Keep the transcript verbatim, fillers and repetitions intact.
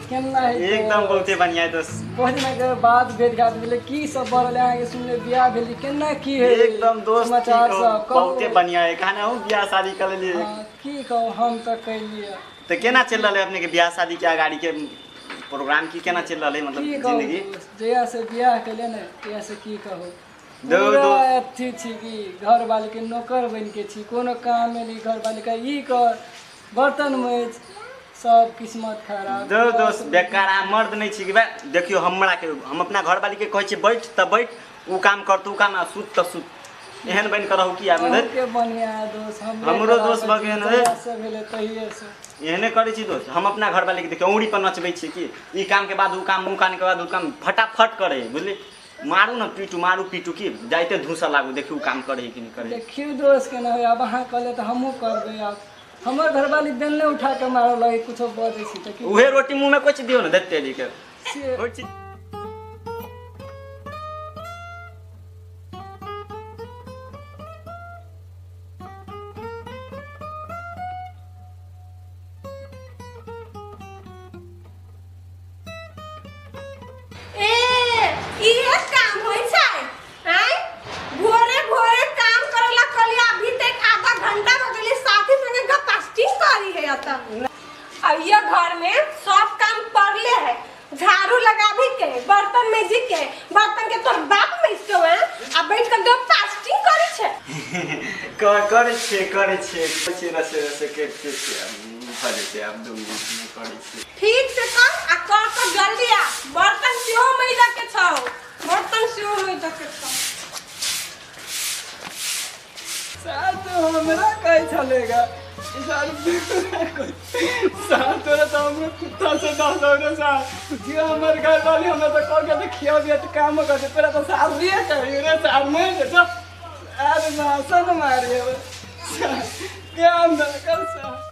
केना है एकदम बहुते बढ़िया है दोस्त। बहुत दिन के बाद भेट घाट भेले की सब बढ़ल आगे सुनले बियाह भेली केना की है एकदम दोस्त समाचार सब बहुते बढ़िया है। कहना हूं बियाह शादी कर लिए हां की कहू हम त कैलिए तो केना चल रहले अपने के बियाह शादी के गाड़ी के प्रोग्राम की केना चल रहले मतलब जिंदगी जया से बियाह केले ने तया से की कहू दो दो अथी छी की घर वाले के नौकर बन के छी कोनो काम में ली घर वाले का ई कर बर्तन में सब किस्मत खराब दो दोस्त बेकार मर्द नहीं छी बे देखियो हमरा के हम अपना घर वाली के कहै छी बैठ त बैठ उ काम कर तू काम सुत त सुत एहन बन करहु की आब के बढ़िया दोस्त हम हमरो दोस्त बगेन रे से भेले तहिए से एहने करै छी दोस्त। हम अपना घर वाले के देखियो औंगली पर नचबै छी की ई काम के बाद उ काम मुंह कान के बाद उ काम फटाफट करे बुझली मारू न पीटू मारू पीटू की जाइते धूसा लागू देखियो काम करे कि नहीं करे देखियो दोस्त के न हो अब हां कहले त हमहु करबे अब हमर घर वाली दिन ने उठा के मारो लगे कुछो बजे छी त की उहे रोटी मुंह में कुछ दियो न देते जी के रोटी अब ये घर में सब काम पड़ले है झाड़ू लगा भी के बर्तन में जी के बर्तन के तोर बाप में इसको है अब बैठ कर दो फास्टिंग करे छे कर करे छे करे छे छे रसे रसे के के फले छे अब दो मिनट में करे छे ठीक से कर आ कर तो जल्दी आ बर्तन सेहो मैला के छौ बर्तन सेहो मैला के छौ साथ तो हमरा कहे चलेगा साथ तोरा तो हम कुत्ता से दस और साथ जो हमर घर वाले हमें तो कह के खिया दिया तो काम कर दे तेरा तो साथ दिए कहियो रे साथ में दे तो अरे ना सन मारे क्या अंदर कर सा